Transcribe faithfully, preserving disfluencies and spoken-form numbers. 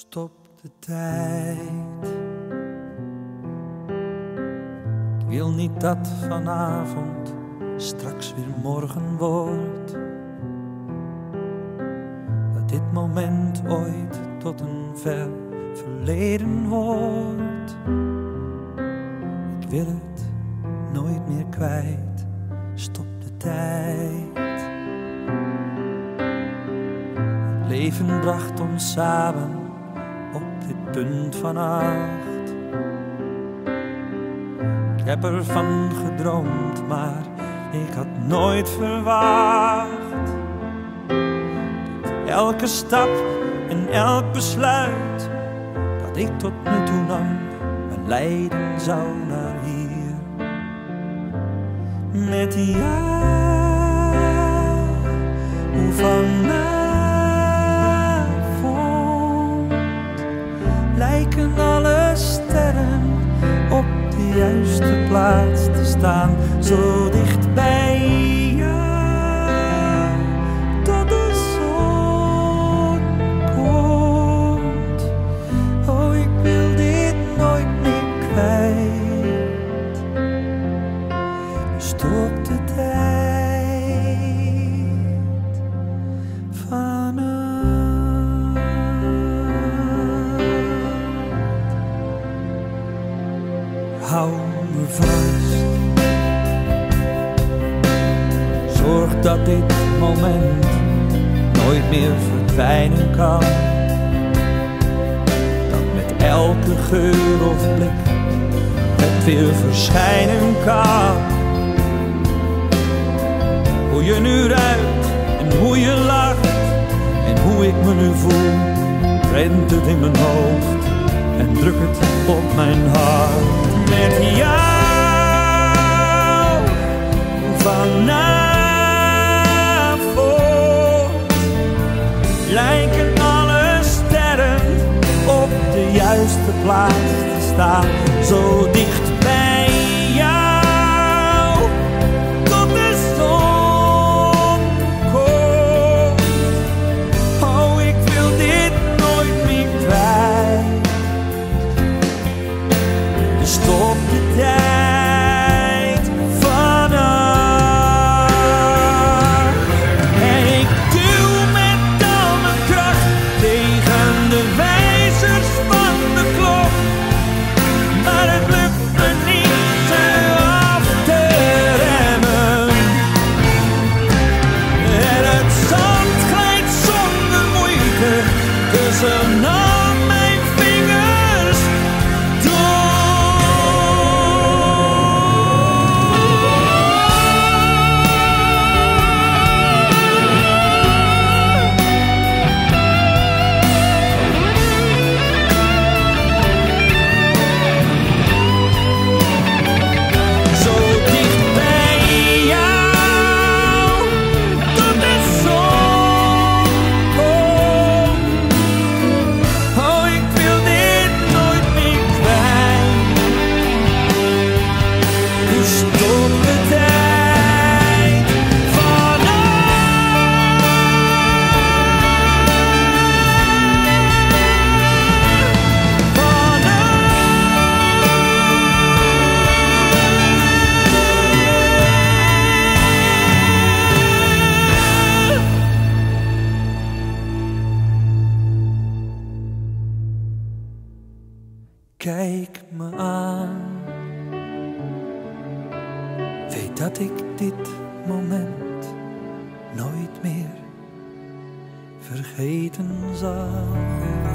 Stop de tijd. Ik wil niet dat vanavond straks weer morgen wordt. Dat dit moment ooit tot een ver verleden wordt. Ik wil het nooit meer kwijt. Stop de tijd. Het leven bracht ons samen op dit punt van acht. Ik heb ervan gedroomd, maar ik had nooit verwacht dat elke stap en elk besluit dat ik tot nu toe nam me leiden zou naar hier. Met jou, hoe vanavond lijken alle sterren op de juiste plaats te staan, zo dicht bij jou, tot de zon komt. Oh, ik wil dit nooit meer kwijt. Stop de tijd vanaf. Hou me vast. Zorg dat dit moment nooit meer verdwijnen kan. Dat met elke geur of blik het weer verschijnen kan. Hoe je nu ruikt en hoe je lacht en hoe ik me nu voel, rent het in mijn hoofd en druk het op mijn hart. Met jou vanavond lijken alle sterren op de juiste plaats te staan, zo dicht bij jou, tot de zon komt. Oh, ik wil dit nooit meer kwijt. Stop de tijd vanaf. En ik duw met al mijn kracht tegen de wijzers van de klok. Maar het lukt me niet ze af te remmen. En het zand glijdt zonder moeite tussen al mijn vingers door. Kijk me aan. Weet dat ik dit moment nooit meer vergeten zal.